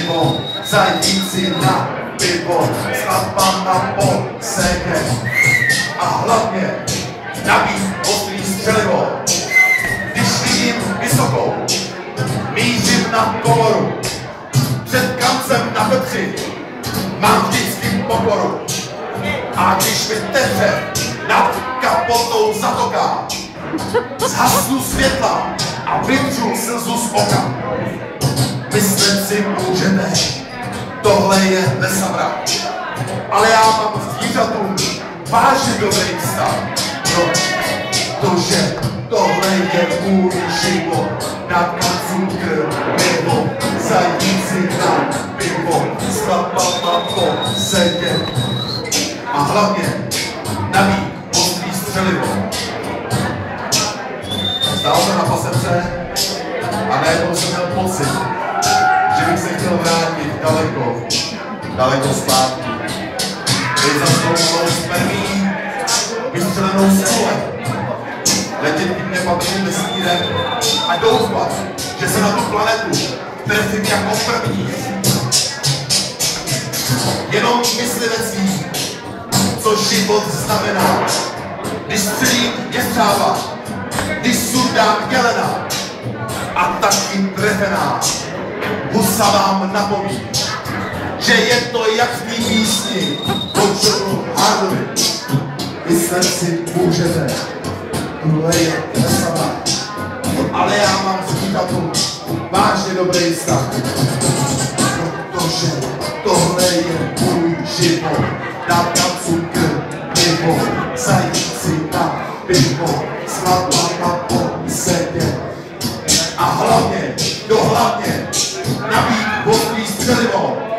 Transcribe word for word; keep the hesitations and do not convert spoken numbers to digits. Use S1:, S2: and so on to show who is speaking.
S1: pivo, zajít si na pivo, s chlapama po sedě a hlavně nabít ostrý střelivo. Když vidím vysokou, mířím na komoru, před kancem na Petři mám vždycky pokoru. A když mi teře nad kapotou zatoká, zhasnu světla a vytřu slzu z oka. Myslet si můžete, tohle je nesabra, ale já mám k zvířatům vážně dobrý vztah. Protože tohle je můj život, na cukr, pivo, zajít si na pivo, s chlapama po sedě a hlavně nabít ostrý střelivo. Stál jsem na pasence a najednou jsem měl pocit, že bych se chtěl vrátit daleko, daleko zpátky. Teď za svou malou spermí, vystřelenou z koule, letět tím nepatrným vesmírem a doufat, že se na tu planetu trefím jako první. Jenom myslivec ví, co život znamená, když střelím jestřába, když sundám jelena a taky trefená. Husa vám napoví, že je to jak v mý písni od Johnu Hardovi. Myslet si můžete, tohle je nesabra, ale já mám s díkatou vážně dobrý vztah. Protože tohle je můj život, dát na cukr, pivo, zajít si na pivo, s chlapama po sedě a hlavně, dohlavně nabít ostrý střelivo.